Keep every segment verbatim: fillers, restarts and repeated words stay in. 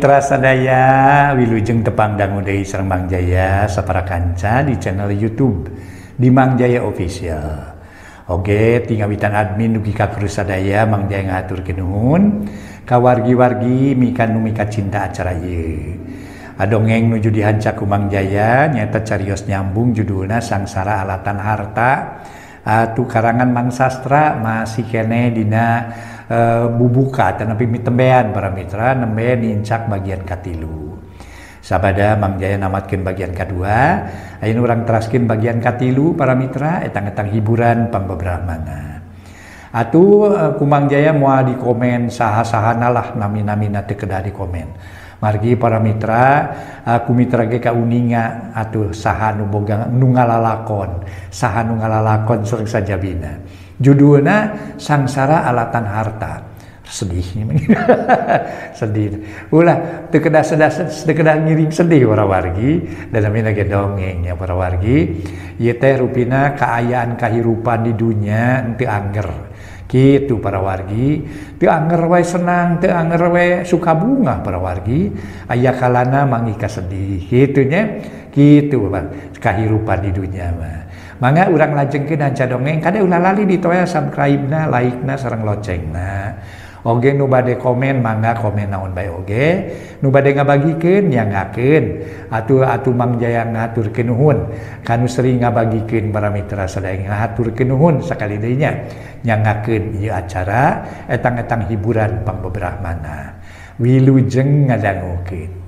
Trasadaya wilujeng tepang dangu deui sareng Mang Jaya sapara kanca di channel YouTube di Mang Jaya Official. Oge tingawitan admin dugi ka Trasadaya Mang Jaya ngaturkeun nuhun ka wargi-wargi mikan nu mika cinta acara ieu. Adongeng nuju dihanca ku Mang Jaya nyaeta carios nyambung judulna Sangsara Alatan Harta atu karangan Mang Sastra masih kene dina Uh, bubuka tanapi mitembean para mitra nembe nincak bagian katilu sabada Mang Jaya namatkeun bagian kedua ayeuna urang teraskeun bagian katilu para mitra etang-etang hiburan pangbebrahmana atuh uh, ku Mang Jaya moal di komen saha-sahana lah nami-namina teu kedah di komen margi para mitra aku uh, mitra ge kauninga atuh saha nu boga nu ngalalakon saha nu ngalalakon sureng sajabina judulna Sangsara Alatan Harta. Sedih sedih ulah teu kedah teu kedah ngiring sedih para wargi dalamina ge dongeng ya para wargi ieu teh rupina kaayaan kahirupan di dunya teu angger kitu para wargi teu angger wae senang teu angger wae suka bunga para wargi aya kalana mangi kasedih kitu nya kitu Bang kahirupan di dunya mah mangga urang lajengkeun hanca dongeng kada ulah lali ditoya subscribe-na like-na sareng locengna oge nu bade komen mangga komen naon bae oge nu bade ngabagikeun nyangakeun atuh atuh Mang Jaya ngaturkeun nuhun kanu sering ngabagikeun para mitra sadaya ngaturkeun nuhun sakali deui nya nyangakeun ieu acara etang-etang hiburan pangbebrahmana wilujeng ngadangukeun.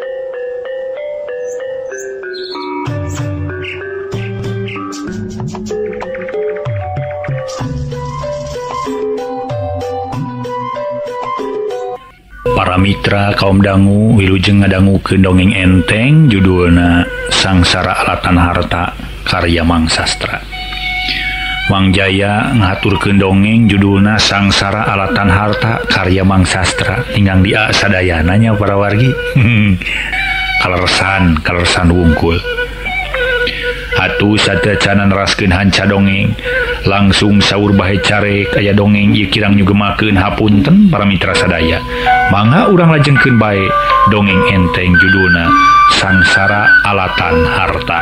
Para mitra kaum dangu wilujeng ngadangukeun dongeng enteng judulna Sangsara Alatan Harta karya Mang Sastra. Mang Jaya ngaturkeun dongeng judulna Sangsara Alatan Harta karya Mang Sastra ingkang dia sadayana nya para wargi. Kalersan kalersan wungkul. Atuh satecan neraskeun hanca dongeng langsung saur bahe carek aya dongeng ieu kirang nyugemakeun hapunten para mitra sadaya mangga urang lajengkeun bae dongeng enteng judulna Sangsara Alatan Harta.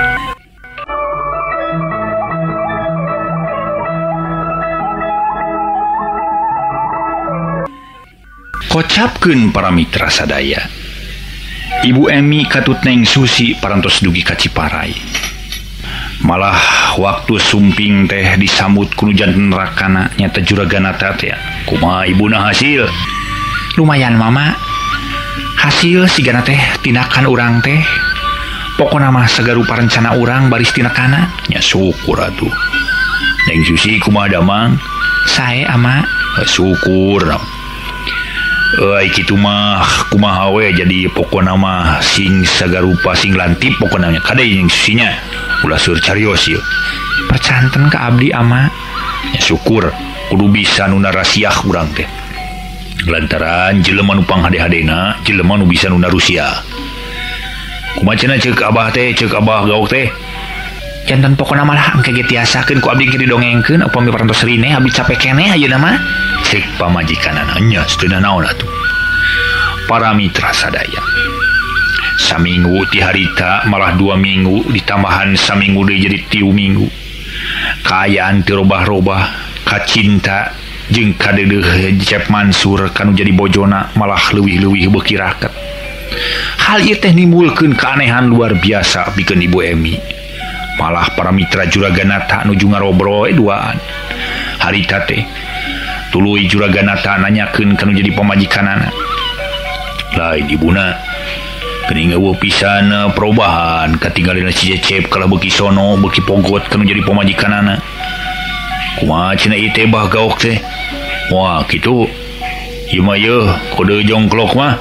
Kocapkeun para mitra sadaya Ibu Emi katut Neng Susi parantos dugi ka Ciparai. Malah waktu sumping teh disambut ku janten rakana nyata juraganata teh kumaha ibuna hasil lumayan mama hasil sigana teh tindakan urang teh pokona mah sagarupa rencana urang baris tindakanna nya syukur atuh. Neng Susi kumaha damang sae ama syukur euy kitu mah kumaha we jadi pokona mah sing sagarupa sing lantip pokona nya kada Neng Susinya ulah sur carios ieu percanten ka abdi ama ya syukur kudu bisa nu narasiah urang teh lantaran jelema nu panghade-hadena jelema nu bisa nu narusia kumaha cenah ceuk abah teh ceuk abah gauk teh janten pokona malah engke ge tiasakeun ku abdi keur didongengkeun upami parantos rine abdi capek keneh ayeuna mah ceuk pamajikanana nya steuna naon atuh. Para mitra sadaya saminggu ti harita malah dua minggu ditambahan saminggu deui jadi tiu minggu kaayaan teu robah-robah kacinta jeung kadeudeuh Cep Mansur kanu jadi bojona malah leuwih-leuwih beuki raket. Hal ieu teh nimbulkeun keanehan luar biasa pikeun Ibu Emi. Malah para mitra juraganata nuju ngarobroe duaan harita teh tuluy juraganata nanyakeun kanu jadi pamajikanana lain ibuna geuning eueuh pisan perubahan katinggalina si Cecep kala beuki sono beuki pogot kanu jadi pamajikanana kumaha cenah ieu teh bah gaok teh wah kitu ieu mah yeuh kode jongklok mah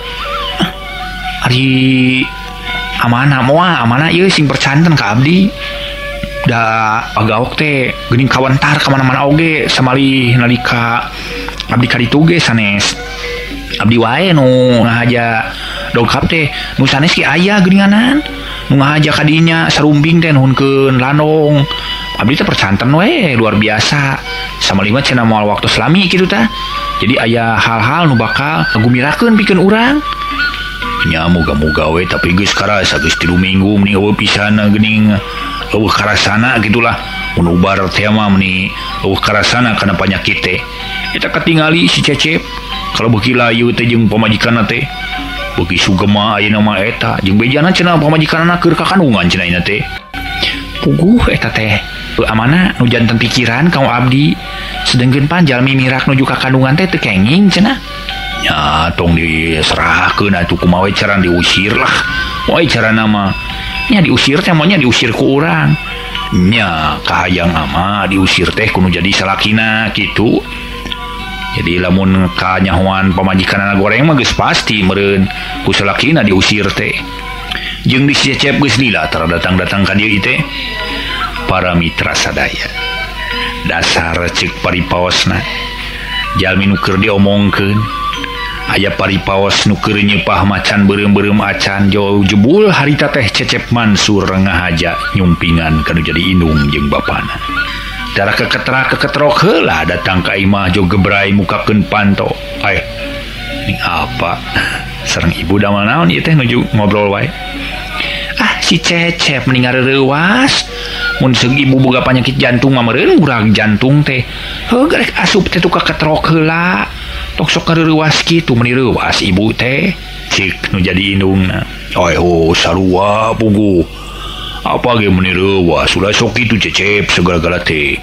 ari amanah moal amanah ieu sing percanten ka abdi da agaok teh geuning kawentar ka mana-mana oge samalih nalika abdi ka ditu ge sanes abdi wae nu ngahaja dongkap teh nu sanes ki aya geuninganan nu ngahaja ka dinya sarumbing teh nuhunkeun landong abdi teh percanten we luar biasa samalih mah cenah moal waktu selami kitu tah jadi aya hal-hal nu bakal ngagumirakeun pikeun urang nya moga-moga we tapi geus karasa geus tilu minggu mending eueuh pisan geuning eueuh karasana gitulah mun ubar teh mah meni eueuh karasana kana panyakit teh eta katingali si Cecep kalau beuki layu teh jeung pamajikanna teh beuki sugema ayeuna mah eta jeung bejana cenah pamajikanna keur kakandungan cenah ieu teh puguh eta teh amana nu janten pikiran kau abdi sedengkeun panjal mimirak nuju kakandungan teh teu kenging cenah nya tong diserahkeun atuh kumaha we cara diusir lah we cara nama nya diusir teh mah nya diusir ku urang nya kahayang ama diusir teh kudu jadi salakina kitu jadi lamun kanyahoan pamajikanna goreng mah geus pasti meureun ku salakina diusir teh jeung di Cecep geus lila tara datang-datang ka dieu teh para mitra sadaya dasar ceuk paripaosna jalmi nu keur diomongkeun aya paripaos nu keur nyepah macan beureum-beureum acan jauh jebul harita teh Cecep Mansur ngahaja nyumpingan kanu jadi indung jeung bapana dara keketra keketrok heula datang ka imah jo gebrai mukakeun panto ai ning apa sareng ibu damal naon ieu teh nuju ngobrol wae ah si Cecep mending ngareurewas mun seug ibu boga panyakit jantung mah meureun urang jantung teh heuh garek asup teh tu keketrok heula tok sok kareurewas kitu meni reuwas ibu teh cik nu jadi indungna oi ho sarua pugu apa ge meni reuwas ulah sok kitu Cecep segala-gala teh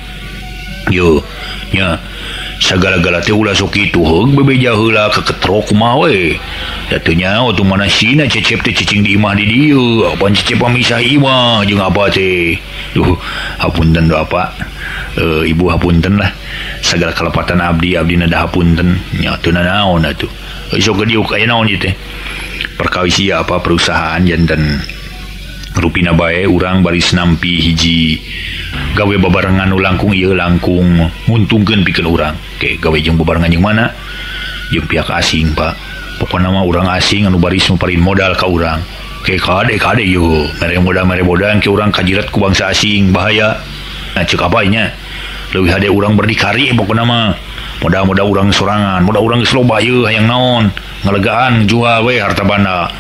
yo nya sagala-gala teh ulah sok kitu heug bebeja heula keketrok kumaha we da teu nyaho tu manasina Cecep teh cicing di imah di dieu apa Cecep misah imah jeung apa teh duh hapunten do apa Uh, ibu hapunten lah segala kelepatan abdi abdi nada hapunten nya teu naon atuh sok ke dieu aya naon ieu teh perkawis ieu apa perusahaan janten rupina bae urang baris nampi hiji gawe babarengan nu langkung ieu langkung nguntungkeun pikeun urang ke gawe jeung babarengan jeung mana jeung pihak asing Pak pokona mah urang asing anu baris muparin modal ka urang ke kade kade ieu mere modal mere modal ke urang kajirat ku bangsa asing bahaya nah cek apa nya leuwih hade urang berdikari pokona mah modal-modal urang sorangan modal urang geus loba ieu hayang naon ngalegaan jual we harta banda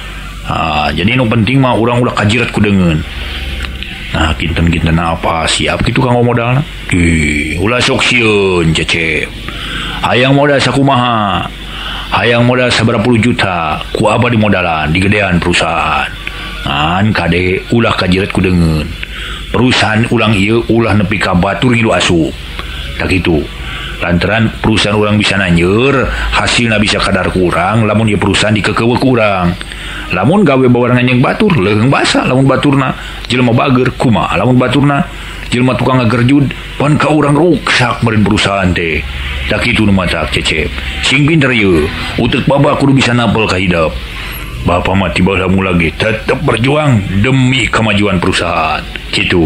ah jadi nu penting mah urang ulah kajirat ku deungeun nah kinten-kinten apa siap kitu kanggo modalna ih ulah sok sieun Cecep hayang modal sakumaha hayang modal sabaraha puluh juta ku aba di modalan di gedean perusahaan ngan kade ulah kajirat ku deungeun perusahaan ulang ieu ulah nepi ka batur ngilu asup tak kitu lantaran perusahaan urang bisa nanjeur hasilna bisa kadar kurang lamun ieu perusahaan dikekeuweuk ku urang lamun gawe babarengan jeung batur leuheung basa lamun baturna jelema bager kumaha lamun baturna jelema tukang ngagerjud pan ka urang ruksak meureun perusahaan teh tak kitu nu matak Cecep sing pinter ieu uteuk baba kudu bisa napel ka hidup Bapak mah tiba lamu lagi tetap berjuang demi kemajuan perusahaan gitu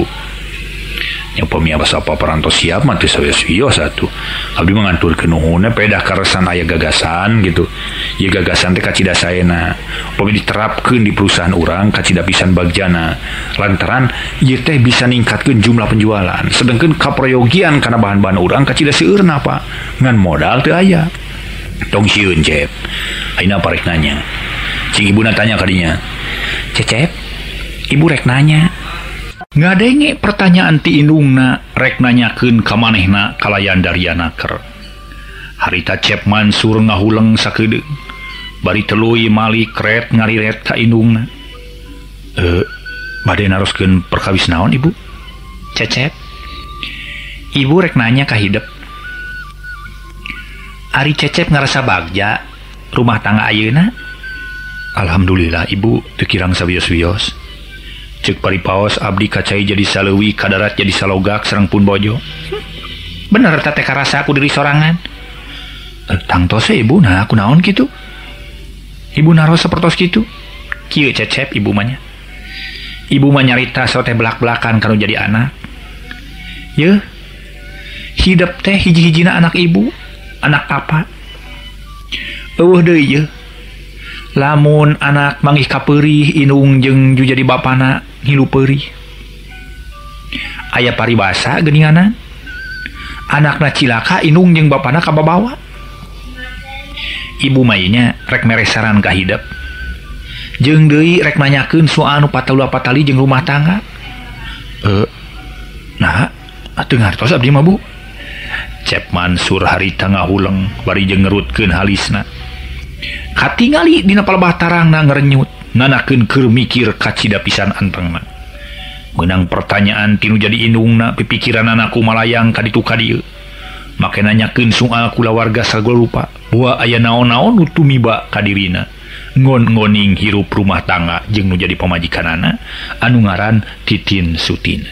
yang pemiabas apa perantos siap mati sawios-wios satu abdi menganturkeun nuhunna pedah karesan aya gagasan gitu ieu gagasan teh kacida saena upami diterapkeun di perusahaan urang kacida pisan bagjana lantaran ieu teh bisa ningkatkeun jumlah penjualan sedengkeun kaprayogian kana bahan-bahan urang kacida seueurna Pak ngan modal teu aya tong sieun Cep ayeuna parek nanya cing ibu tanya kadinya Cecep ibu rek nanya ngadenge pertanyaan ti indungna rek nanyakeun ka manehna kalayan dariana ker harita Cep Mansur ngahuleng sakedeung bari tuluy mali kret ngariret ka indungna eh bade naroskeun perkawis naon ibu Cecep ibu rek nanya ka hidup ari Cecep ngarasa bagja rumah tangga ayeuna alhamdulillah ibu teu kirang sawios-wios ceuk paripaos abdi kacai jadi saleuwi kadarat jadi salogak sareng pun bojo bener teh karasa aku diri sorangan eh, tangtos ibu nah aku naon kitu ibu naros sapertos kitu kieu Cecep ibu mah nya ibu mah nyarita sote belak-belakan kanu jadi anak yeuh hidup teh hiji-hijina anak ibu anak apa eueuh deui yeuh lamun anak manggih kapeurih indung jeung ju jadi bapana ngilu peurih aya paribasa geuninganan anakna cilaka indung jeung bapana kababawa ibu mah nya rek mere saran ka hidup jeung deui rek nanyakeun soal anu patali-patali jeung rumah tangga. Eh, nah, atuh ngartos abdi mah Bu. Cep Mansur harita ngahuleng bari jeung ngerutkeun halisna. Katingali dina palebah tarangna ngerenyut, nganakeun keur mikir kacida pisan antengna. Meunang pertanyaan tinu jadi indungna pipikiranna kumalayang ka ditu ka dieu. Make nanyakeun soal kula warga sagala rupa, buah aya naon-naon nu tumiba ka dirina. Ngon-ngoning hirup rumah tangga jeung nu jadi pamajikanana anu ngaran Titin Sutina.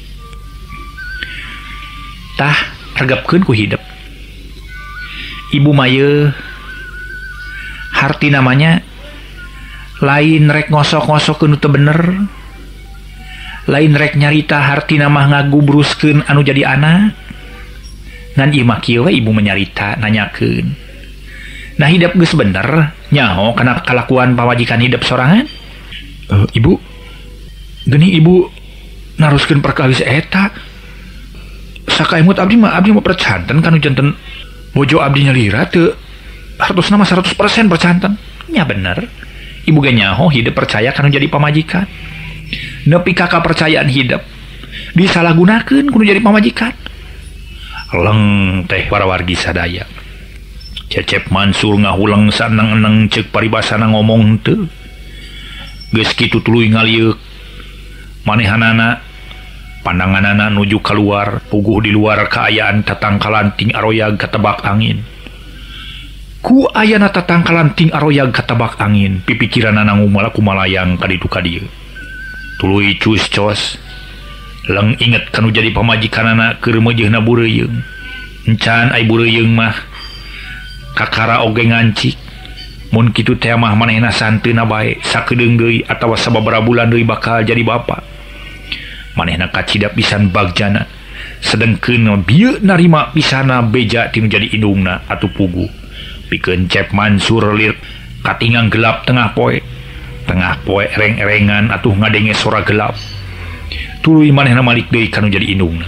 Tah regepkeun ku hidup. Ibu Maye harti namanya lain rek ngosok-ngosok nu teu bener, lain rek nyarita harti nama ngagubruskeun anu jadi anak. Ngan ieu mah kieu we ibu menyarita nanyakeun. Nah hidup geus bener nyaho kana kalakuan pamajikan hidup sorangan. Uh, ibu geni ibu naruskeun perkawis eta. Sakaemut abdi mah abdi mah percanten kanu janten bojo abdi nyalira teu hartosna mah seratus persen percanten. Nya bener. Ibu ge nyaho hidup percaya kanu jadi pamajikan. Nepi ka kapercayaan hidup disalahgunakeun kudu jadi pamajikan. Leng teh para wargi sadaya. Cecep Mansur ngahulang sanang-enang cek paribasana ngomong teu. Geus kitu tuluy ngalieu manehanana pandanganana nuju keluar puguh di luar kaayaan tatangkalan ting aroyag katebak angin. Ku ayana tatangkalan ting aroyag katebak angin pipikiranana ngumala kumalayang ka ditu ka dieu. Tuluy cus cos leng inget kanu jadi pamajikanana keur meujeuhna bureuyeung. Encan ai bureuyeung mah kakara oge ngancik. Mun kitu teh mah manehna santeuna bae sakedeung deui atawa sababaraha bulan deui bakal jadi bapa. Manehna kacida pisan bagjana sedengkeun bieu narima pisana beja tinu jadi indungna atuh pugu. Pikeun Cep Mansur lir katingang gelap tengah poe. Tengah poe ereng-erengan atuh ngadenge sora gelap. Tuluy manehna malik deui kanu jadi indungna.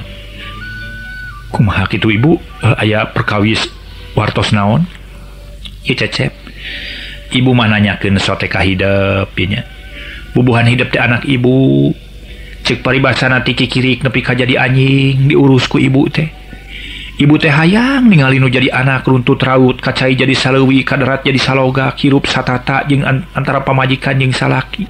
Kumaha kitu ibu? Uh, aya perkawis wartos naon? Ieu Cecep. Ibu mah nanyakeun sote ka hidup nya. Bubuhan hidup teh anak ibu. Ceuk paribasana ti kikirik nepi ka jadi anjing diurus ku ibu teh. Ibu teh hayang ningali nu jadi anak runtut raut, kacai jadi saleuwi, kaderat jadi saloga, hirup satata jeung antara pamajikan jeung salaki.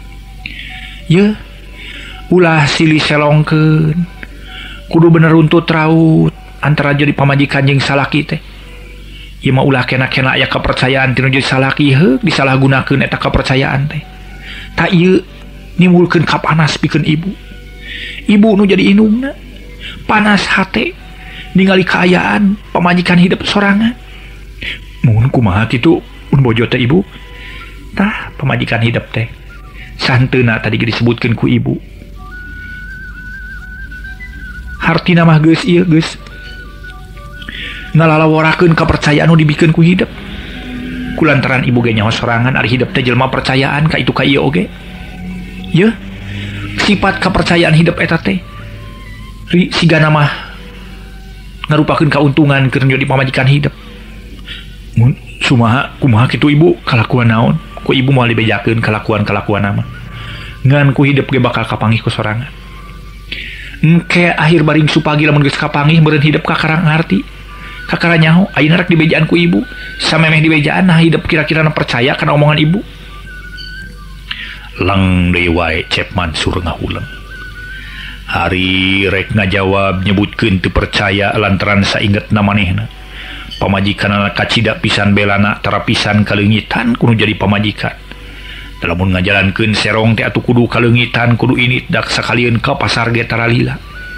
Ye, ulah silih selongkeun. Kudu bener runtut raut antara jadi pamajikan jeung salaki teh. Ieu mah ulah kena-kena aya kepercayaan tinu jadi salaki heuk disalahgunakeun eta kepercayaan teh. Ta ieu nimbulkeun kapanas pikeun ibu. Ibu nu jadi indungna panas hate ningali kaayaan pamajikan hidup sorangan. Mun kumaha kitu mun bojo teh ibu? Tah pamajikan hidup teh santeuna tadi disebutkeun ku ibu. Hartina mah geus ieu geus ngalalaworakeun kepercayaan nu dibikeun ku hidup. Kulantaran ibu ge nyaho sorangan ari hidup teh jelema percayaan ka itu ka ieu oge. Ye, sifat kepercayaan hidup eta teh sigana mah ngarupakeun kauntungan keur jadi pamajikan hidup. Mun sumaha kumaha kitu ibu kalakuan naon? Ku ibu moal dibejakeun kalakuan-kalakuan mah. Ngan ku hidup ge bakal kapanggih ku sorangan. Engke akhir baring supagi lamun geus kapanggih meureun hidup kakarang ngarti. Kakara nyaho ayeuna rek dibejaan ku ibu. Samemeh dibejaan nah hidup kira-kira percaya kana omongan ibu. Lang deui wae Cep Mansur ngahuleng. Hari rek ngajawab nyebutkeun teu percaya lantaran saingetna manehna. Pamajikanna kacida pisan belana tara pisan kaleungitan kudu jadi pamajikan. Lamun ngajalankeun serong teh atuh kudu kaleungitan kudu init dak sakalieun ka pasar ge tara lila.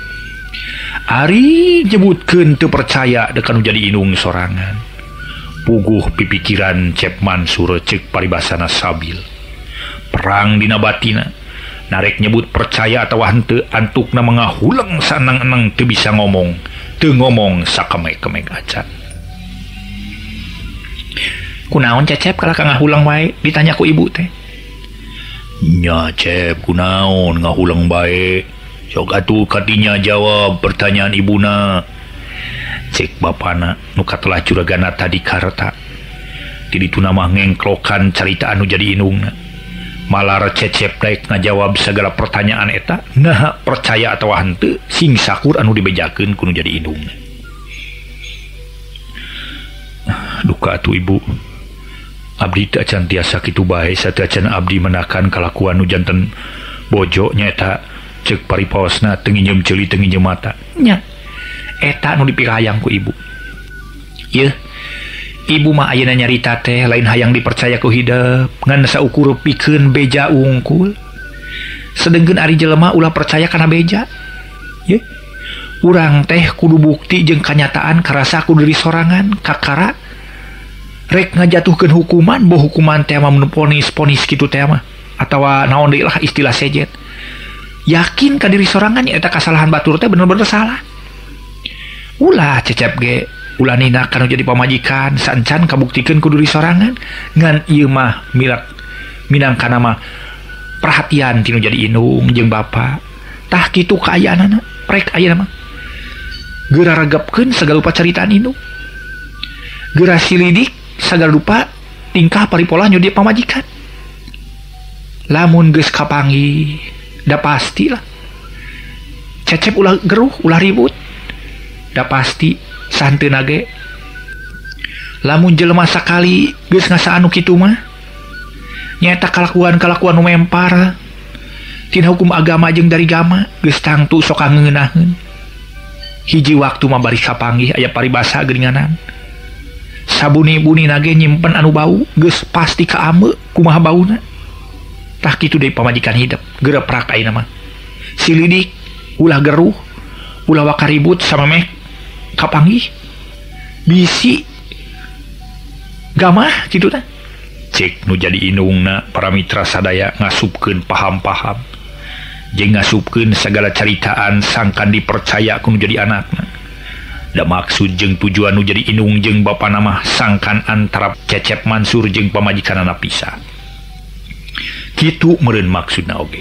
Ari nyebutkeun teu percaya da kanu jadi indung sorangan. Puguh pipikiran Cep Mansur ceuk paribasana sabil. Perang dina batina. Narek nyebut percaya atau henteu antukna mangahuleng sanang-enang teu bisa ngomong, teu ngomong sakemek-kemek acan. Kunaon Cecep kalau ngahulang wae ditanya ku ibu teh. Nya Cep kunaon ngahulang bae. Sok atuh kadinya jawab pertanyaan ibuna. Cek bapana nu katelah juragana tadi kareta. Di ditu mah ngengklokan carita anu jadi indungna. malar Cecep daek ngajawab segala pertanyaan eta nah percaya atau henteu sing sakur anu dibejakeun kudu jadi indung. Duka atuh ibu, abdi teu acan tiasa kitu bae sateacan abdi menakan kalakuan nu janten bojo nyaeta cek paripaosna teu nginjem ceuli teu nginjem mata nya eta nu dipirayang ku ibu. Yeuh ibu mah ayeuna nyarita teh lain hayang dipercaya ku hideep ngan saukur pikeun beja wungkul sedengkeun ari jelema ulah percaya kana beja. Ye urang teh kudu bukti jeung kanyataan karasa kudu diri sorangan kakara rek ngajatuhkeun hukuman boh hukuman teh mah ponis-ponis kitu teh mah atawa naon deui lah istilah sejet yakin ka diri sorangan eta kasalahan batur teh bener-bener salah. Ulah Cecep ge ulah nina kanu jadi pamajikan sancan kabuktikeun ku diri sorangan ngan ieu mah milak minangkana mah perhatian tinu jadi indung jeung bapa tah kitu kaayaanana rek ayeuna mah geura regepkeun sagala rupa caritaan indung geura silidik sagala rupa tingkah paripola nya dia pamajikan. Lamun geus kapanggih da pastilah Cecep ulah geruh ulah ribut da pasti santeuna ge lamun jelema sakali geus ngasaan nu kitu mah nyaeta kalakuan-kalakuan nu mempar tina hukum agama jeung dari gama geus tangtu sok ngeunaheun. Hiji waktu mah bari kapanggih aya paribasa geuninganan sabuni-buni nage nyimpen anu bau geus pasti kaameu kumaha bauna tah kitu deui pamajikan hidup geureprak ayeuna mah silidik ulah geruh ulah wakaribut samemeh kapanggih bisi gamah kitu tah cek nu jadi indungna para mitra sadaya ngasupkeun paham-paham jeung ngasupkeun sagala caritaan sangkan dipercaya ku nu jadi anakna. Da maksud jeung tujuan nu jadi indung jeung bapa nama sangkan antara Cecep Mansur jeung pamajikanana pisah. Kitu meureun maksudna oge.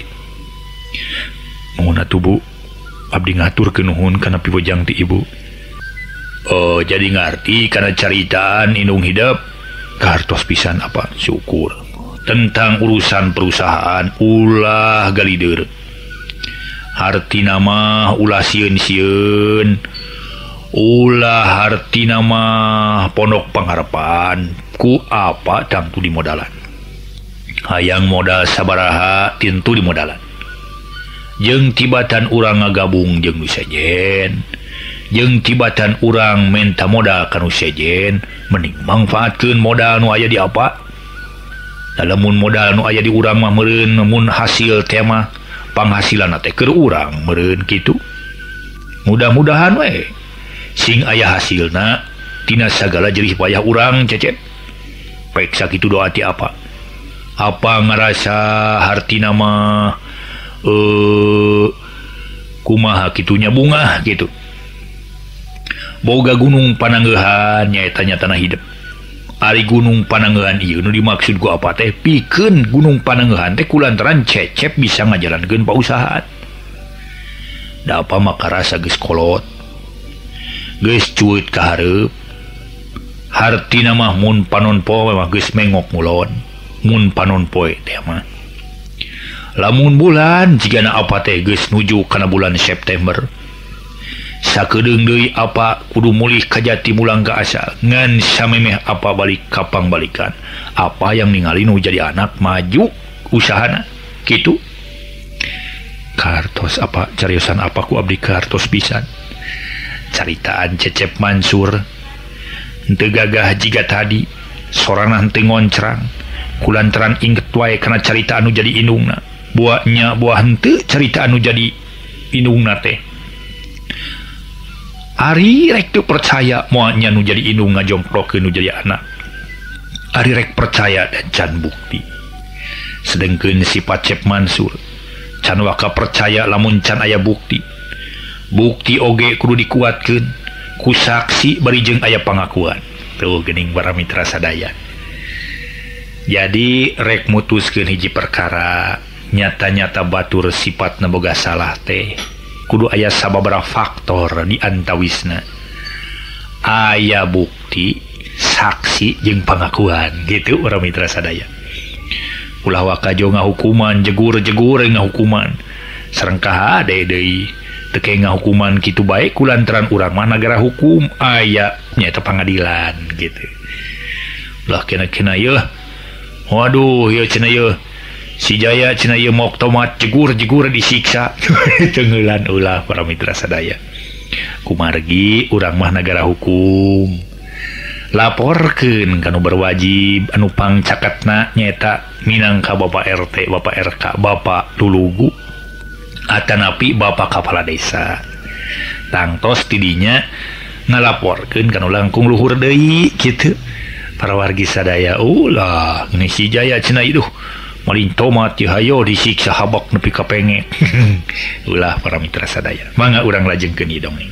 Mohon atuh Bu, abdi ngaturkeun nuhun kana pibojang ti ibu. Oh, jadi ngarti kana caritaan indung hidup kahartos pisan apa syukur. Tentang urusan perusahaan ulah galideur. Hartina mah ulah sieun-sieun. Ulah hartina mah pondok pangharapan ku apa tangtu di modalan hayang modal sabaraha tintu di modalan jeung tibatan urang ngagabung jeung nu sejen jeung tibatan urang menta modal ka nu sejen mending mangfaatkeun modal nu aya di apa lamun modal nu aya di urang mah meureun mun hasil teh mah panghasilanna teh keur urang meureun kitu mudah-mudahan we sing ayah hasilna tina sagala jerih payah urang Cecep pek sakitu doa ti apa apa ngarasa hartina mah eh kumaha kitunya bunga gitu boga gunung panangeuhan nyaeta nyatana hidup ari gunung panangeuhan ieu nu dimaksud ku apa teh pikeun gunung panangeuhan teh kulantaran Cecep bisa ngajalankeun pausahaan da apa makarasa geus kolot geus cueut ka hareup hartina mah mun panon poe mah geus mengok mulon mun panon poe teh mah lamun bulan jigana apa teh geus nuju kana bulan September sakedeung deui apa kudu mulih ka jati mulang ka asal ngan samemeh apa balik kapang balikan apa yang ningali nu jadi anak maju usahana kitu kartos apa cariosan apa ku abdi kartos pisan caritaan Cecep Mansur henteu gagah jiga tadi sorana henteu ngoncrang kulantaran inget wae kana carita anu jadi indungna buahnya buah henteu carita anu jadi indungna teh ari rek teu percaya moalnya nu jadi indung ngajongkrokeun nu jadi anak ari rek percaya dan can bukti sedengkeun sifat Cep Mansur can waka percaya lamun can aya bukti bukti oge kudu dikuatkeun ku saksi bari jeung aya pangakuan tuh geuning para mitra sadaya. Jadi rek mutuskeun hiji perkara nyata-nyata batur sifatna boga salah teh kudu aya sababaraha faktor di antawisna aya bukti saksi jeung pangakuan gitu para mitra sadaya. ulah wakajo ngahukuman jegur-jegur ngahukuman sarengkah ade deui teu kaya ngahukuman kitu bae kulantaran urang mah nagara hukum aya nyaeta pangadilan gitu. Lah kena-kena yeuh waduh ya cenah yeuh si Jaya cenah ieu mok tomat jegur-jegur disiksa tengeulan ulah para mitra sadaya kumargi urang mah nagara hukum laporkeun kanu berwajib anu pangcaketna nyaeta minangka Bapak R T Bapak R K Bapak Tulugu atanapi Bapak Kepala Desa tangtos tidinya ngalaporkeun kanu langkung luhur deui kitu para wargi sadaya. Ulah ini si Jaya cenah itu malin tomat ya hayo disiksa habak nepi ka penge. Ulah para mitra sadaya mangga urang lajengkeun ieu dongeng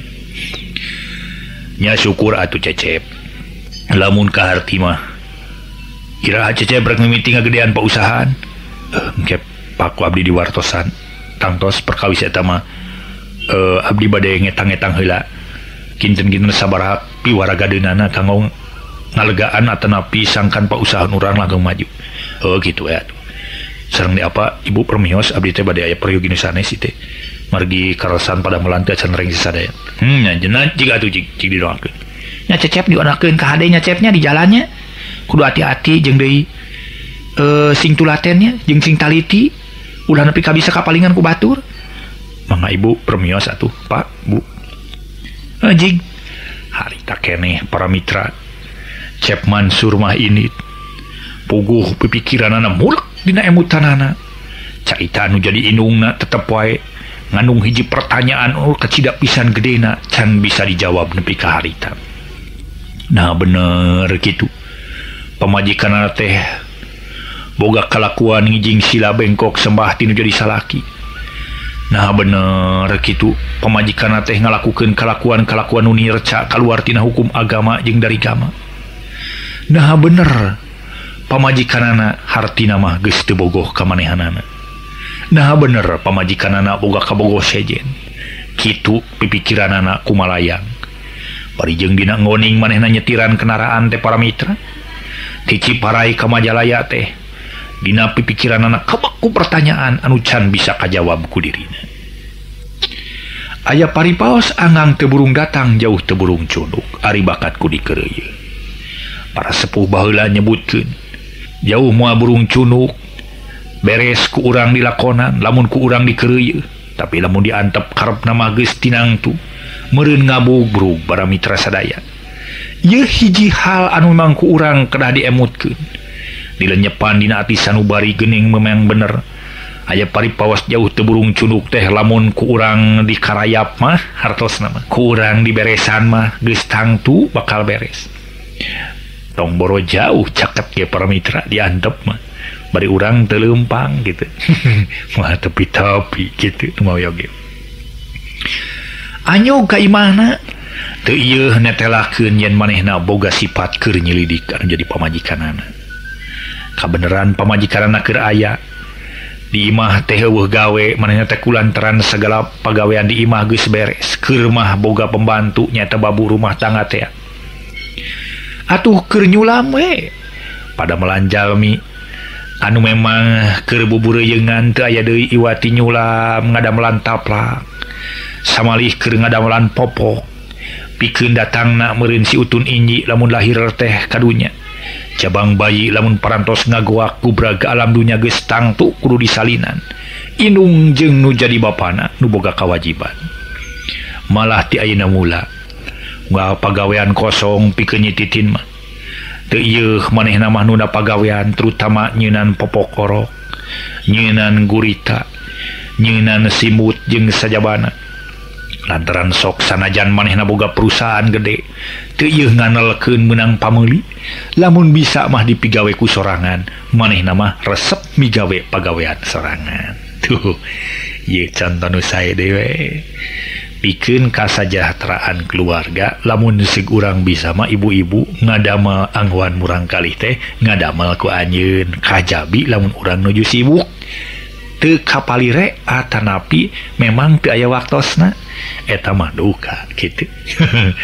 nya syukur atuh Cecep lamun kaharti mah iraha Cecep rek mimiti ngagedean pausahaan uh, engke paku abdi diwartosan tangtos perkawis eta mah uh, abdi bade ngetang-ngetang heula kinten-kinten sabaraha piwaragadeunana kanggo ngalegaan atanapi sangkan pausahaan urang langgeng maju. Oh gitu ya. Sareng di apa Ibu permios abdi teh bade aya peryogi nu sanes teh. Margi karosan pada melantai can reng sadaya. Hmm nya jenah jiga atuh jig jig didoakeun. Nya Cecep dianakeun ka hade nya Cepnya di jalannya. Kudu hati-hati jeung deui eh sing tulatennya jeung sing taliti ulah nepi ka bisa kapalingan ku batur. Mangga Ibu permios atuh Pak Bu. Eh jig harita keneh para mitra Cep Mansur mah ini puguh pipikiranana mulek dina emutanana carita anu jadi indungna tetep wae ngandung hiji pertanyaan ul kecidak pisan gedena can bisa dijawab nepi ka harita. Nah bener gitu pamajikanana teh boga kalakuan ngijing sila bengkok sembah tinu jadi salaki. Nah bener gitu pamajikanana teh ngalakukeun kalakuan-kalakuan nu nirca kaluar tina hukum agama jeung dari agama. Nah bener pamajikanana hartina mah geus teu bogoh ka manehanana. Nah bener pamajikanana boga kabogoh sejen kitu pipikiranana kumalayang bari jeung dina ngoning manehna nyetiran kendaraan teh para mitra ti Ciparai ka Majalaya teh dina pipikiranana kabeku pertanyaan anu can bisa kajawab ku dirina. Aya paripaos angang teu burung datang jauh teu burung cunduk ari bakat ku dikeureuy. Para sepuh baheula nyebutkeun jauh moal burung cunuk beres ku urang dilakonan lamun ku urang dikeureuy tapi lamun diantep karepna mah geus tinangtu meureun ngabugrug para mitra sadaya. Ieu hiji hal anu memang ku urang kedah diemutkeun dilenyepan dina ati sanubari geuning memang bener aya paripawas jauh teu burung cunuk teh lamun ku urang dikarayap mah hartosna mah ku urang diberesan mah geus tangtu bakal beres. Tong boro jauh caket ge para mitra diantep mah bari urang teu leumpang gitu. Mah tepi-tepi gitu mau yoge. Anyog ka imahna teu ieu netelakeun yen manehna boga sifat keur nyelidik anu jadi pamajikanana. Kabeneran pamajikanana keur aya di imah teh eueuh gawe manehna teh kulantaran sagala pagawean di imah geus beres keur mah boga pembantu nyaeta babu rumah tangga teh. Atuh keur nyulam we pada melanjalmi anu memang keur bubureyeungan teu aya deui iwati nyulam ngadamelan taplak samalih keur ngadamelan popok pikeun datangna meureun si utun inji lamun lahir teh kadunya cabang bayi lamun parantos ngagoak ku braga alam dunya geus tangtu kudu disalinan indung jeung nu jadi bapana nu boga kawajiban malah ti ayeuna mula nggak pagawean kosong pikeun nyititin mah teu ieu manehna mah nu pagawean terutama nyeunan popokorok nyeunan gurita nyeunan simut jeung sajabana lantaran sok sanajan manehna boga perusahaan gede teu ieu nganelkeun meunang pameuli lamun bisa mah dipigawe ku sorangan manehna mah resep migawe pagawean sorangan. Tuh ieu contoh nu sae dewe pikeun kasajahteraan keluarga lamun sig urang bisa mah ibu-ibu ngadamel angguan murang kalih teh ngadamel ku anjeun kajabi lamun urang nuju sibuk teu kapalire atanapi memang teu aya waktosna eta mah duka kitu.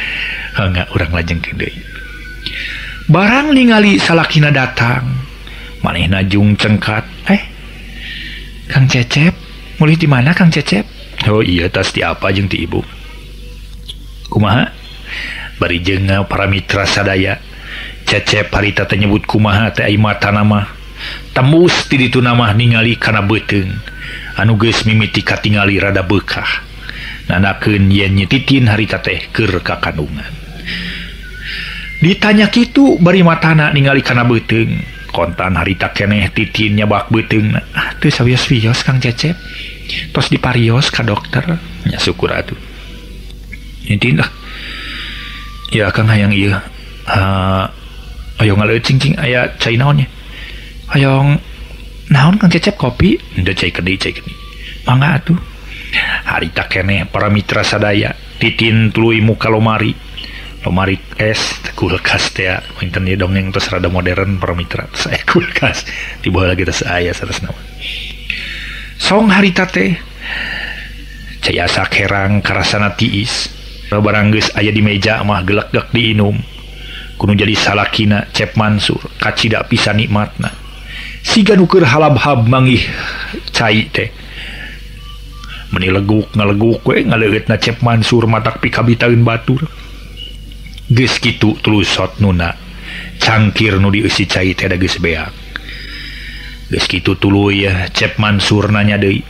Hangga urang lajengkeun deui barang ningali salakina datang manehna jung cengkat, eh Kang Cecep mulih di mana Kang Cecep? Oh iya tas di apa jeung ti ibu? Kumaha? Bari jeung para mitra sadaya Cecep harita teh nyebut kumaha teh ai matana mah tembus ti ditu nama ningali kana beuteung anu geus mimiti katingali rada beukah nanakeun yen Titin harita teh keur kakandungan. Ditanya kitu bari matana ningali kana beuteung kontan harita keneh Titin nyabak beuteung, ah teu sawios-wios Kang Cecep tos diparios ka dokter nya syukur atuh. Titin lah ya Kang hayang ieu uh, ayo ngaleucing cing aya cai naonnya hayong naon Kang Cecep kopi henteu cai kedai cai kedai mangga atuh. Harita keneh para mitra sadaya Titin tuluy muka lomari lomari es kulkas teh pinten ieu dongeng tos rada modern para mitra saya kulkas tiba lagi tos aya saresna song harita teh cai asa kerang karasana tiis barang geus aya di meja mah geleg-geleg diinum kudu jadi salakina Cep Mansur kacida pisan nikmatna siga nu keur halab-hab manggih cai teh meni leguk ngaleguk we ngaleutna Cep Mansur matak pikabitaeun batur geus kitu tulusot nuna cangkir nu dieusi cai teh da geus beak geus kitu tuluy Cep Mansur nanya deui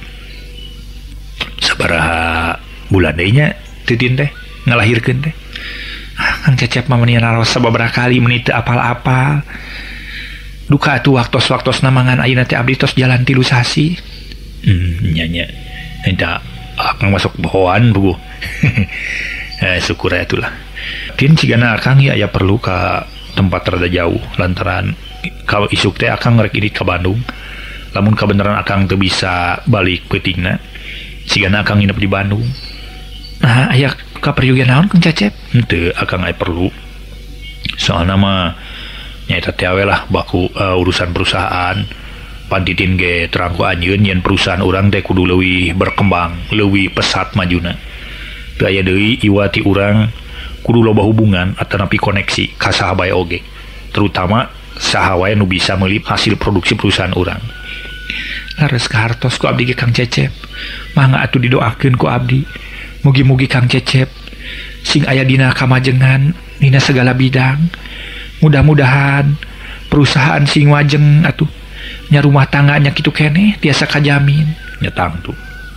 sabaraha bulan deui nya Titin teh ngalahirkeun teh. Kang Cecep mah meuni naros sababaraha kali meuni teu apal-apal. Duka atuh waktos-waktos namangan ayeuna teh abdi tos jalan tilu sasi. Hmm nya nya. Eta akang masuk bohoan bugu. Eh syukur atuh lah. Tin cigana akang ya aya perlu ka tempat rada jauh lantaran ka isuk teh akang rek irit ka Bandung. Lamun kabeneran akang teu bisa balik peutingna. Cigana akang nginep di Bandung. Nah, aya kaperluan naon Kang Cecep? Henteu akang aya perlu. Soalna mah nyaeta teh we lah baku uh, urusan perusahaan. Pan Titin ge terang ku anjeun yen perusahaan urang teh kudu leuwih berkembang, leuwih pesat majuna. Teu aya deui iwa ti urang kudu loba hubungan atanapi koneksi ka saha bae oge. Terutama saha wae nu bisa meuli hasil produksi perusahaan urang. Lares ka hartos ku abdi ge Kang Cecep. Mangga atuh didoakeun ku abdi. Mugi-mugi Kang Cecep sing aya dina kamajengan dina segala bidang. Mudah-mudahan perusahaan sing wajeng atuh nya rumah tangganya kitu keneh tiasa kajamin nya tangtu.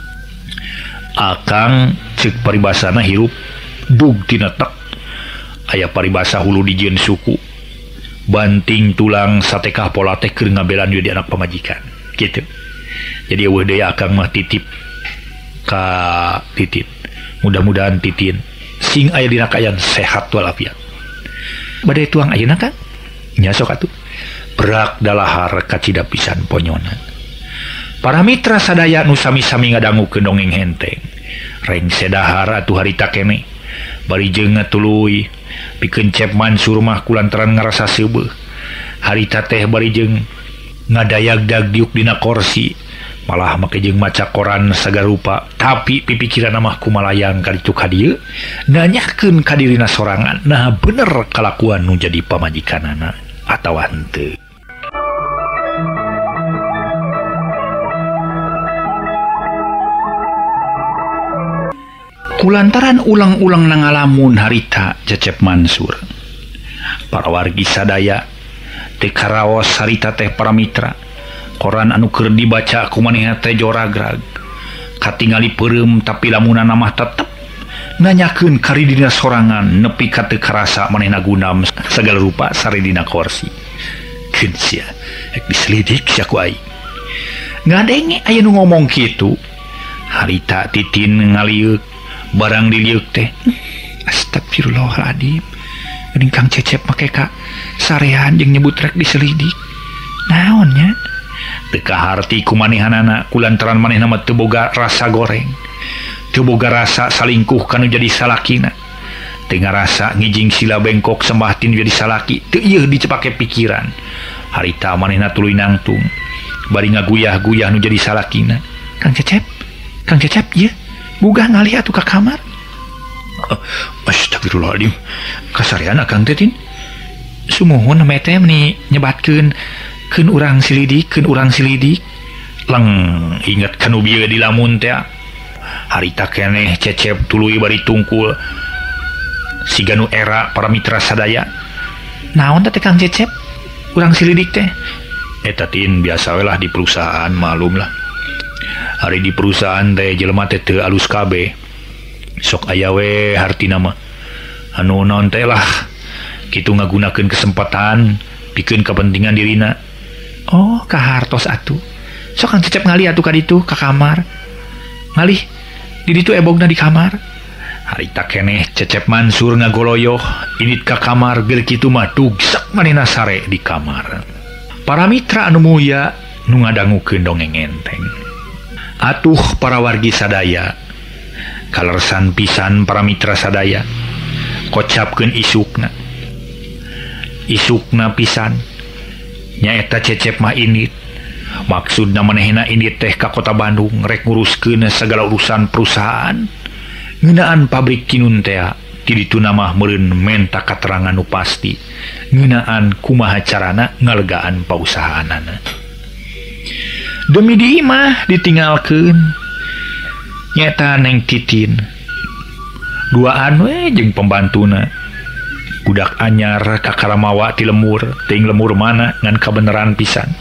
Akang ceuk paribasana hirup dug tina tek aya paribasa hulu dijieun suku banting tulang satekah pola teh keur ngabelan di anak pamajikan kitu. Jadi eueuh deui akang mah titip ka Titin. Mudah-mudahan Titin sing aya dina kaayaan sehat walafiat. Bade tuang ayeuna Kang? Nya sok atuh. Berak dalahar kacida pisan ponyona. Para mitra sadaya nu sami-sami ngadangukeun dongeng henteng. Reng sedahar atuh harita keneh. Bari jeung ngatuluy pikeun Cep Mansur mah kulantaran ngarasa seubeuh. Harita teh bari jeung ngadayag-dag diuk dina kursi. Malah make jeung maca koran sagarupa tapi pipikiran mah kumalayang kali cuk hadieu nanyakeun ka dirina sorangan nah bener kalakuan nu jadi pamajikanana atawa henteu. Kulantaran ulang-ulang nangalamun harita Cecep Mansur para wargi sadaya teh karaos harita teh para mitra koran anu keur dibaca ku manehna teh joragrag katingali peureum tapi lamunana mah tetep nanyakeun kari dina sorangan nepi ka teu karasa manehna gunam segala rupa sare dina kursi keun sia ek diselidik sia ku aing ngadenge aya nu ngomong kitu harita Titin ngaliuk barang diliuk teh astagfirullahaladzim geuning Kang Cecep make ka sarehan jeung nyebut rek diselidik naonnya teu kaharti kumanehanana kulantaran manehna mah teu boga rasa goreng teu boga rasa salingkuh kanu jadi salakina teu ngarasa ngijing sila bengkok sembah tin jadi salaki teu ieu dicepake pikiran harita manehna tuluy nangtung bari ngaguyah-guyah nu jadi salakina. Kang Cecep Kang Cecep ieu bugah ngalih atuh ka kamar. uh, Astagfirullahaladzim kasarean akang teh Tin sumuhun mete meni nyebatkeun keun urang silidik keun urang silidik leng inget kanu bieu di lamun teh harita keneh Cecep tuluy bari tungkul siga nu era para mitra sadaya. Naon teh Kang Cecep urang silidik teh? Eta tin biasa we lah di perusahaan, malum lah. Hari di perusahaan teh jelema teh teu alus kabeh. Sok aya we hartina mah. Anu naon teh lah kitu ngagunakeun kesempatan pikeun kepentingan dirina. Oh, kahartos atuh. Sok Kang Cecep ngalih atuh ka ditu ka kamar. Ngalih di ditu ebogna di kamar. Harita keneh Cecep Mansur ngagoloyoh init ka kamar geus kitu mah dugsak manehna sare di kamar. Para mitra anu muya nu ngadangukeun dongeng enteng. Atuh para wargi sadaya, kalersan pisan para mitra sadaya kocapkeun isukna. Isukna pisan nyaeta Cecep mah init. Maksudna manehna init teh ka kota Bandung rek nguruskeun segala urusan perusahaan. Ngeunaan pabrik kinun teh ti ditu mah meureun menta katerangan nu pasti. Ngeunaan kumaha carana ngalegaan pausahaanana. Demi di imah ditinggalkeun nyaeta Neng Titin. Duaan we jeung pembantuna. Budak anyar ka Karamawa ti lemur, teuing lemur mana ngan kabeneran pisan.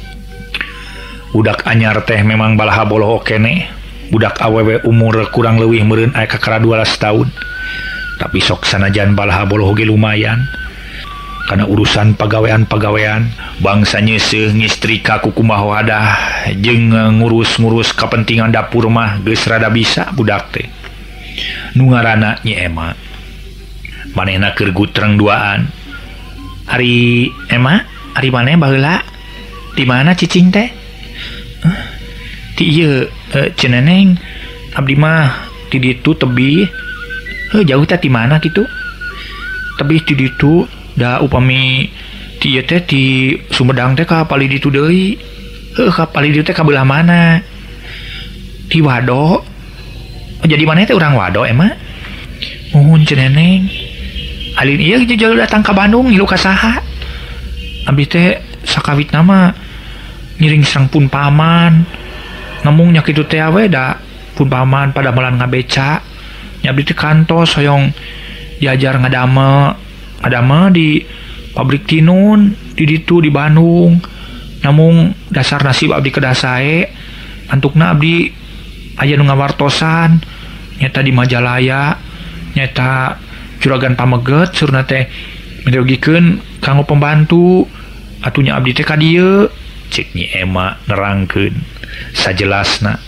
Budak anyar teh memang balaha boloho keneh. Budak awewe umur kurang leuwih meureun aya ka kara dua belas tahun. Tapi sok sanajan balaha boloho ge lumayan. Karena urusan pagawean-pagawean bangsa nyeuseuh ngistrika ku kumaha wadah jeung ngurus-ngurus kepentingan dapur mah geus rada bisa budak teh. Nu ngaranna Nyi Ema. Manehna keur gutreng duaan. Ari Ema, ari maneh baheula? Di mana cicing teh? Uh, ti ieu uh, ceneneng abdi mah ti ditu tebih. Heuh jauh teh ti mana kitu? Tebih ti ditu da upami ti ieu teh ti Sumedang teh ka pali ditu deui. Heuh ka pali ditu teh ka belah mana? Ti Wado. Jadi maneh teh urang Wado Ema? Muhun ceneneng. Alin ieu jajal datang ka Bandung ngilu ka saha? Abdi teh sakawit nama ngiring sang pun paman. Namung nya kitu teh we da pun paman pada melan ngabeca. Nya abdi teh kantos hoyong diajar ngadame. Ngadame di pabrik tinun di ditu di Bandung. Namung dasar nasib abdi kedah sae. Antukna abdi aya nu ngawartosan nyata di Majalaya, nyata Juragan Pameget surna teh mirogikeun kanggo pembantu. Atunya abdi teh ka dieu, cek Nyi Ema nerangkeun sajelasna.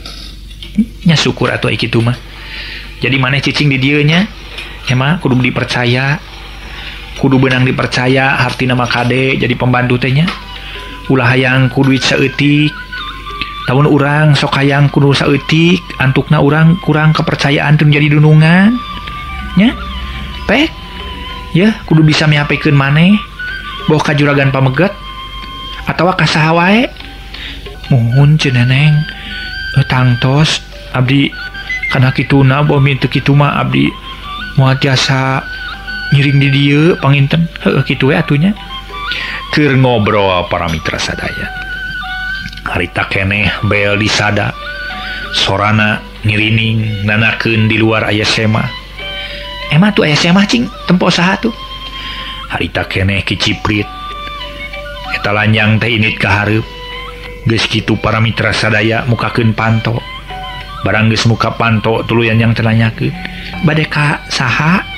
Nya syukur atuh kitu mah. Jadi maneh cicing di dieu nya, Ema kudu dipercaya. Kudu beunang dipercaya hartina mah kade jadi pembantu teh nya. Ulah hayang ku duit saeutik. Tahun urang sok hayang kudu saeutik, antukna urang kurang kepercayaan teu jadi dunungan. Nya pek ya kudu bisa miapekeun maneh boh ka Juragan Pameget atawa ka saha wae. Muhun ceneneng tangtos abdi kana kituna boh mintu kitu mah abdi moal tiasa ngiring di dieu panginten. Heuh kitu we atunya. Keur ngobrol para mitra sadaya. Harita keneh bel di sada. Sorana ngirining nanakeun di luar aya Sema. Emang tuh ayah Sema cing tempo saha tuh. Harita keneh kiciprit. Eta lanjang teh init ka hareup. Geus kitu para mitra sadaya mukakeun panto. Barang geus muka panto tuluy anjang teh nanyakeun. Bade ka saha?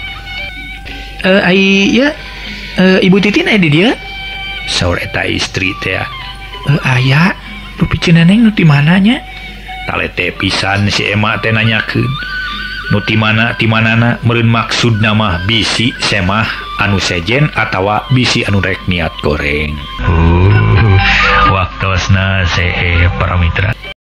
Eh ai ya eh Ibu Titin aya di dieu? Saur eta istri teh. Eh aya, rupi ceneneng nu di mana nya? Talete pisan si Ema teh nanyakeun. Nu ti mana ti manana meureun maksudna mah bisi Semah anu sejen atawa bisi anu rek niat goreng. Uh, waktosna see para mitra.